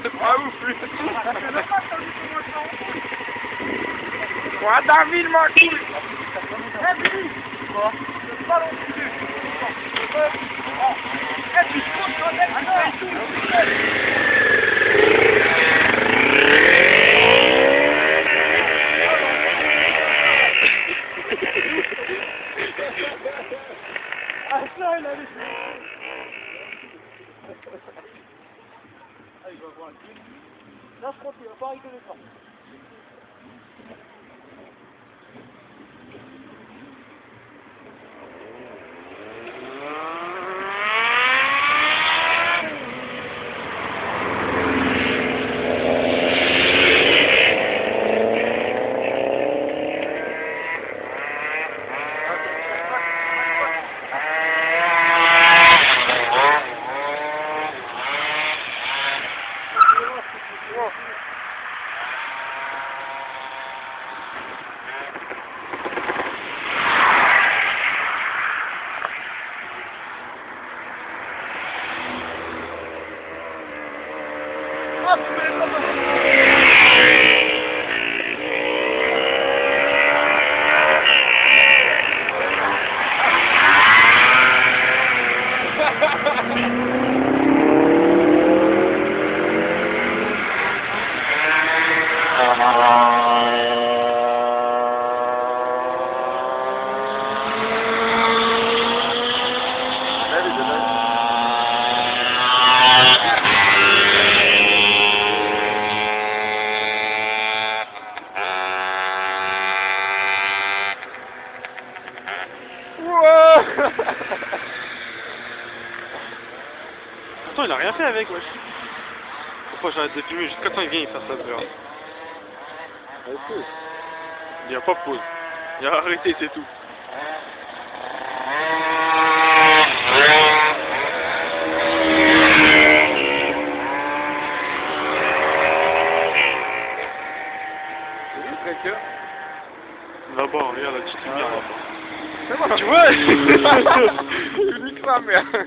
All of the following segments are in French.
C'est pas ouf, lui. Quoi, David, ma couille. Eh, Billy. Quoi? Le ballon dessus. Eh, puis je compte quand même. Ah ça, il a laissé. Ah, il va voir un film. Là, je crois qu'il va pas rigoler ça. Pourtant, il a rien fait avec, wesh. Pourquoi j'arrête de filmer jusqu'à quand il vient, il fait ça, déjà. Il n'y a pas pause. Il a arrêté, c'est tout. Là-bas, regarde la petite lumière là-bas. C'est bon, Tu vois, tu niques la merde.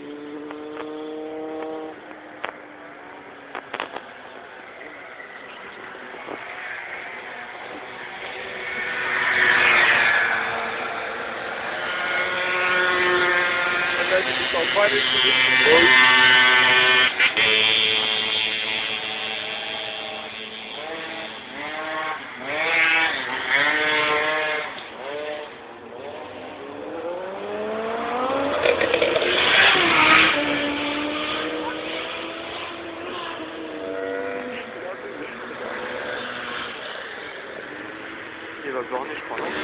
Il va borner, je crois, non?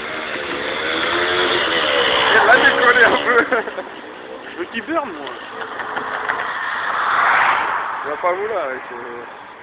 Il a décollé un peu. Je veux qu'il burne, moi. Il va pas vous là avec...